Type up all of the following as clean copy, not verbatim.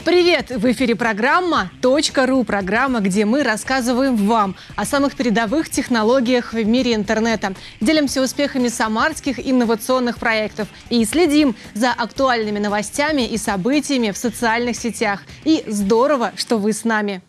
Привет! В эфире программа .ру, программа, где мы рассказываем вам о самых передовых технологиях в мире интернета, делимся успехами самарских инновационных проектов и следим за актуальными новостями и событиями в социальных сетях. И здорово, что вы с нами!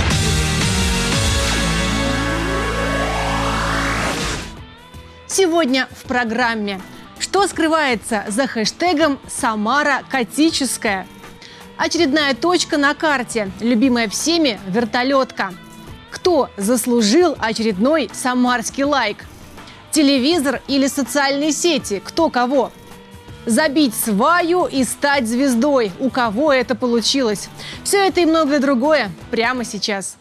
Сегодня в программе. Что скрывается за хэштегом «Самара котическая»? Очередная точка на карте, любимая всеми вертолетка. Кто заслужил очередной самарский лайк? Телевизор или социальные сети? Кто кого? Забить сваю и стать звездой. У кого это получилось? Все это и многое другое прямо сейчас.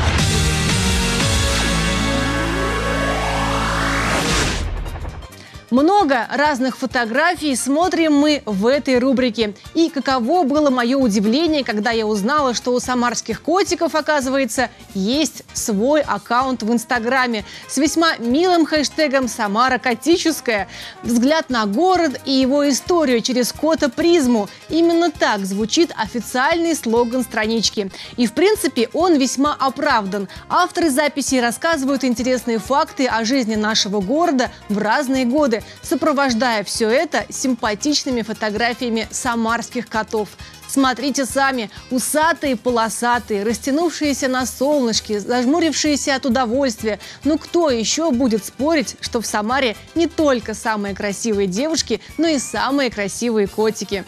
Много разных фотографий смотрим мы в этой рубрике. И каково было мое удивление, когда я узнала, что у самарских котиков, оказывается, есть свой аккаунт в Инстаграме с весьма милым хэштегом «Самара котическая». Взгляд на город и его историю через кота-призму. Именно так звучит официальный слоган странички. И, в принципе, он весьма оправдан. Авторы записей рассказывают интересные факты о жизни нашего города в разные годы, сопровождая все это симпатичными фотографиями самарских котов. Смотрите сами. Усатые, полосатые, растянувшиеся на солнышке, зажмурившиеся от удовольствия. Ну кто еще будет спорить, что в Самаре не только самые красивые девушки, но и самые красивые котики?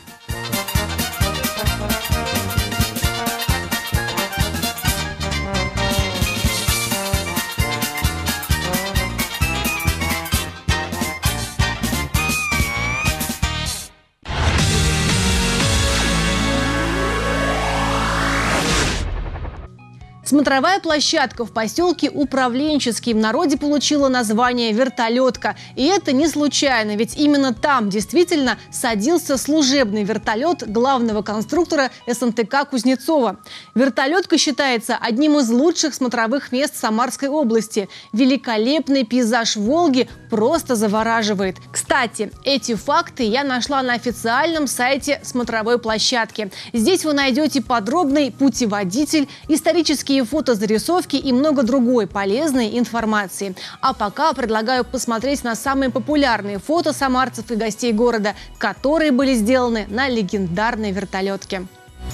Смотровая площадка в поселке Управленческий в народе получила название «Вертолетка». И это не случайно, ведь именно там действительно садился служебный вертолет главного конструктора СНТК Кузнецова. Вертолетка считается одним из лучших смотровых мест Самарской области. Великолепный пейзаж Волги просто завораживает. Кстати, эти факты я нашла на официальном сайте смотровой площадки. Здесь вы найдете подробный путеводитель, исторические фотозарисовки и много другой полезной информации. А пока предлагаю посмотреть на самые популярные фото самарцев и гостей города, которые были сделаны на легендарной вертолетке.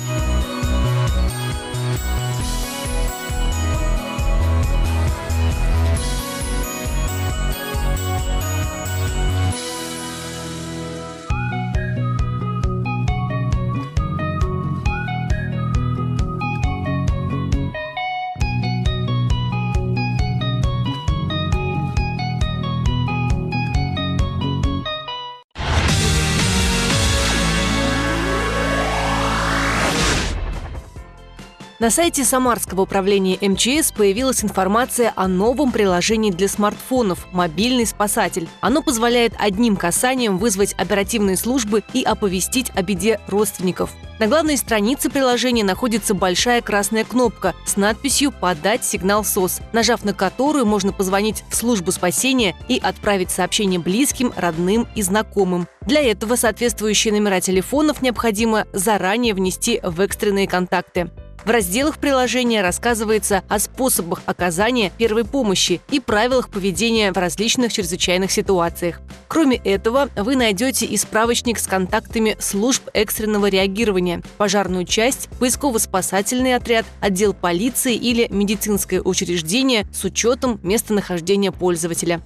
На сайте Самарского управления МЧС появилась информация о новом приложении для смартфонов «Мобильный спасатель». Оно позволяет одним касанием вызвать оперативные службы и оповестить о беде родственников. На главной странице приложения находится большая красная кнопка с надписью «Подать сигнал СОС», нажав на которую можно позвонить в службу спасения и отправить сообщение близким, родным и знакомым. Для этого соответствующие номера телефонов необходимо заранее внести в экстренные контакты. В разделах приложения рассказывается о способах оказания первой помощи и правилах поведения в различных чрезвычайных ситуациях. Кроме этого, вы найдете и справочник с контактами служб экстренного реагирования, пожарную часть, поисково-спасательный отряд, отдел полиции или медицинское учреждение с учетом местонахождения пользователя.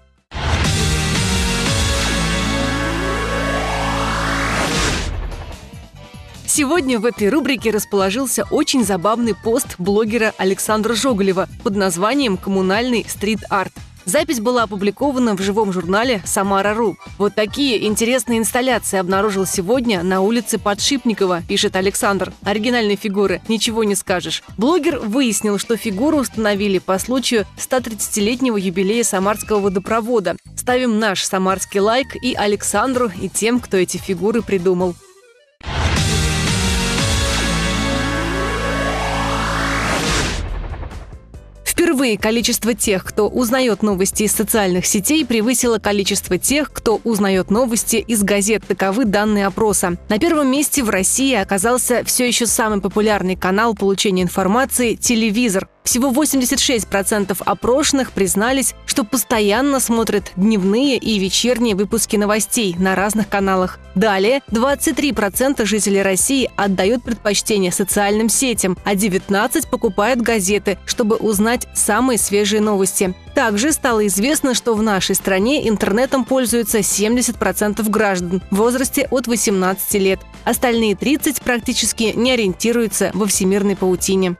Сегодня в этой рубрике расположился очень забавный пост блогера Александра Жоголева под названием «Коммунальный стрит-арт». Запись была опубликована в живом журнале «Самара.ру». Вот такие интересные инсталляции обнаружил сегодня на улице Подшипникова, пишет Александр. Оригинальные фигуры, ничего не скажешь. Блогер выяснил, что фигуру установили по случаю 130-летнего юбилея Самарского водопровода. Ставим наш самарский лайк и Александру, и тем, кто эти фигуры придумал. Впервые Впервые количество тех, кто узнает новости из социальных сетей, превысило количество тех, кто узнает новости из газет. Таковы данные опроса. На первом месте в России оказался все еще самый популярный канал получения информации – телевизор. Всего 86% опрошенных признались, что постоянно смотрят дневные и вечерние выпуски новостей на разных каналах. Далее 23% жителей России отдают предпочтение социальным сетям, а 19% покупают газеты, чтобы узнать самые свежие новости. Также стало известно, что в нашей стране интернетом пользуются 70% граждан в возрасте от 18 лет. Остальные 30% практически не ориентируются во всемирной паутине.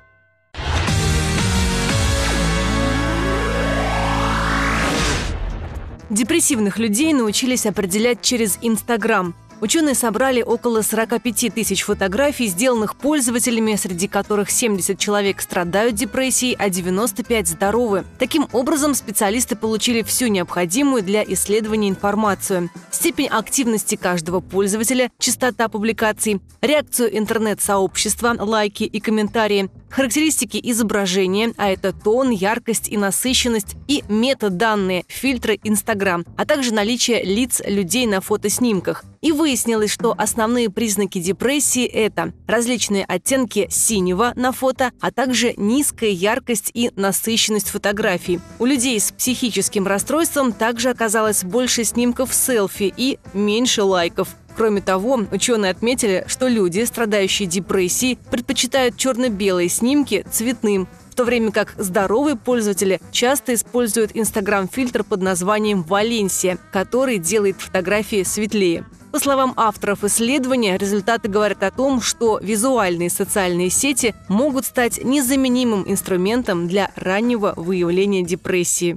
Депрессивных людей научились определять через Инстаграм. Ученые собрали около 45 тысяч фотографий, сделанных пользователями, среди которых 70 человек страдают депрессией, а 95 здоровы. Таким образом, специалисты получили всю необходимую для исследования информацию: степень активности каждого пользователя, частота публикаций, реакцию интернет-сообщества, лайки и комментарии, характеристики изображения, а это тон, яркость и насыщенность, и метаданные, фильтры Instagram, а также наличие лиц людей на фотоснимках. И выяснилось, что основные признаки депрессии – это различные оттенки синего на фото, а также низкая яркость и насыщенность фотографий. У людей с психическим расстройством также оказалось больше снимков селфи и меньше лайков. Кроме того, ученые отметили, что люди, страдающие депрессией, предпочитают черно-белые снимки цветным, в то время как здоровые пользователи часто используют Instagram-фильтр под названием «Валенсия», который делает фотографии светлее. По словам авторов исследования, результаты говорят о том, что визуальные социальные сети могут стать незаменимым инструментом для раннего выявления депрессии.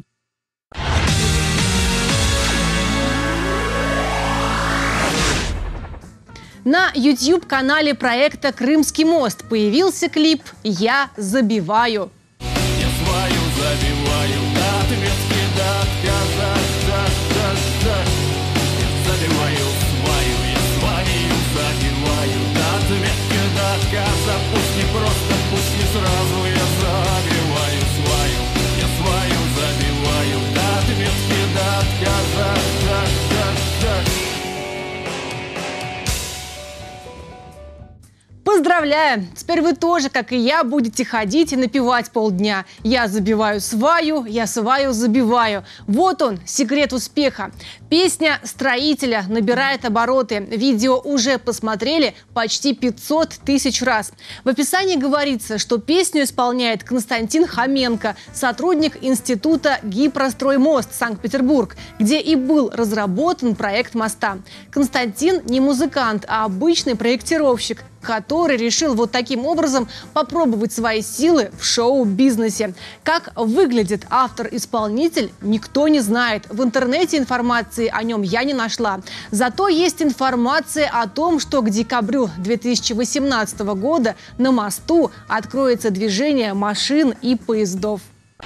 На YouTube-канале проекта «Крымский мост» появился клип «Я забиваю». Я свою забиваю, до ответки, до отказа, Я забиваю свою, я свою забиваю, до ответки, до отказа. Пусть не просто, пусть не сразу, я забиваю свою, я свою забиваю, до ответки, до отказа, Поздравляю! Теперь вы тоже, как и я, будете ходить и напевать полдня. Я забиваю сваю, я сваю забиваю. Вот он, секрет успеха. Песня «Строителя» набирает обороты. Видео уже посмотрели почти 500 тысяч раз. В описании говорится, что песню исполняет Константин Хоменко, сотрудник Института Гипростроймост Санкт-Петербург, где и был разработан проект моста. Константин не музыкант, а обычный проектировщик, который решил вот таким образом попробовать свои силы в шоу-бизнесе. Как выглядит автор-исполнитель, никто не знает. В интернете информации о нем я не нашла. Зато есть информация о том, что к декабрю 2018 года на мосту откроется движение машин и поездов.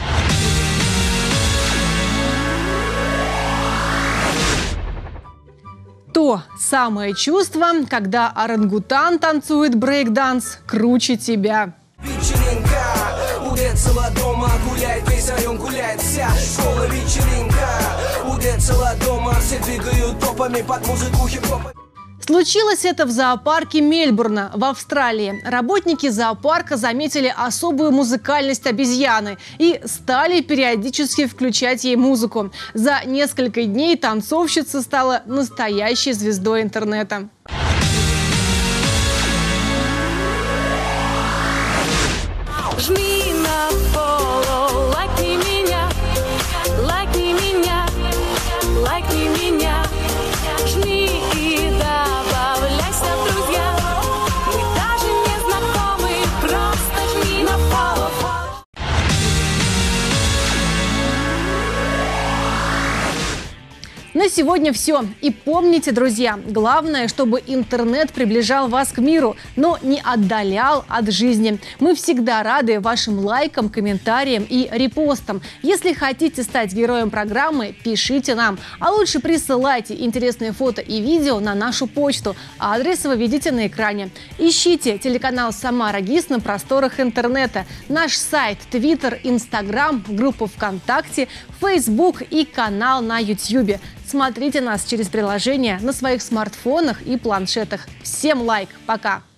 То самое чувство, когда орангутан танцует брейк-данс круче тебя. Вечеринка, у Децела дома гуляет весь район, гуляет вся школа. Вечеринка, у Децела дома все двигают топами под музыку хип-хопа. Случилось это в зоопарке Мельбурна в Австралии. Работники зоопарка заметили особую музыкальность обезьяны и стали периодически включать ей музыку. За несколько дней танцовщица стала настоящей звездой интернета. Жми на follow, лайкни меня, лайкни меня, лайкни меня, жми и добавляйся в друзья. Мы даже не знакомы, просто жми на follow. На сегодня все. И помните, друзья, главное, чтобы интернет приближал вас к миру, но не отдалял от жизни. Мы всегда рады вашим лайкам, комментариям и репостам. Если хотите стать героем программы, пишите нам. А лучше присылайте интересные фото и видео на нашу почту. Адрес вы видите на экране. Ищите телеканал «Самара ГИС» на просторах интернета. Наш сайт, Твиттер, Инстаграм, группу ВКонтакте, Фейсбук и канал на Ютьюбе. Смотрите нас через приложение на своих смартфонах и планшетах. Всем лайк! Пока!